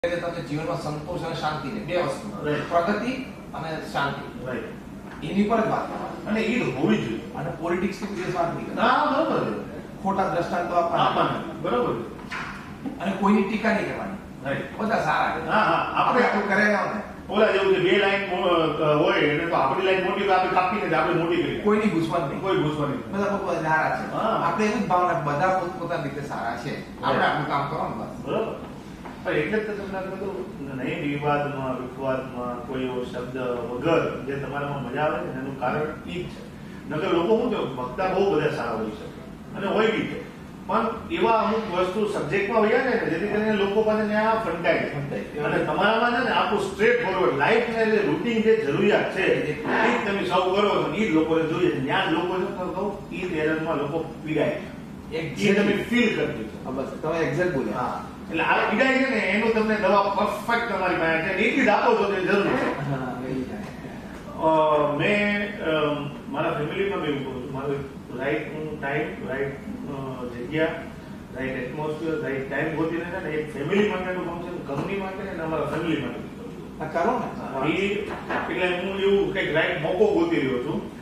તમને જીવનમાં સંતોષ અને શાંતિ ને બે વસ્તુ પ્રગતિ અને શાંતિ એની પર જ વાત અને એ હોવી જોઈએ અને પોલિટિક્સ ની વિશેષ વાત નહીં હા બરોબર ખોટા દ્રષ્ટાંતો આપવાના બરોબર અને કોઈની ટીકા નહીં કરવાની બધા સારા હા હા આપણે આટલું કરે ને ઓલા જેવું કે બે લાઈન હોય એટલે તો આપણી લાઈન મોટી તો આપણે કાપીને આપણે મોટી કરી કોઈની ઘૂસવાનું નહીં કોઈ ઘૂસવાની બધા પોતા સારા છે આપણે એવી જ ભાવના બધા પોતાની રીતે સારા છે આપણે આપણું કામ કરવાનું બસ બરોબર પણ એટલે જ તમને કીધું નહીં વિવાદમાં વિખવાદમાં કોઈ એવો શબ્દ વગર જે તમારામાં મજા આવે ને એનું કારણ એ જ છે નકર લોકો શું છે વક્તા બહુ બધા સારા હોય શકે અને હોય બી છે પણ એવા અમુક વસ્તુ સબ્જેક્ટમાં વયા જાય ને જેથી કરીને લોકો પાસે ત્યાં ફંટાય અને તમારામાં છે ને આપણું સ્ટ્રેટ ફોરવર્ડ લાઈફ ને જે રૂટીન જે જરૂરિયાત છે એ જ તમે સૌ કરો છો એ જ લોકોને જોઈએ છે ત્યાં લોકો છે કહું એ એરરમાં લોકો પીડાય એ તમે ફીલ કરજો બસ તમે એક્ઝેક્ટ બોલ્યા હા એટલે આ પીડાય છે ને એનું તમને દવા પરફેક્ટ તમારી પાસે છે એટલી જ આપો છો તે જરૂર છે મેં મારા ફેમિલીમાં મેં એવું કહું છું મારું રાઈટ ટાઈમ રાઈટ જગ્યા રાઈટ એટમોસ્ફિયર રાઈટ ટાઈમ ગોતીને છે ને એક ફેમિલી માટેનું ફંક્શન કંપની માટે અને અમારા ફેમિલી માટે કરો ને એટલે હું એવું કંઈક રાઈટ મોકો ગોતી રહ્યો છું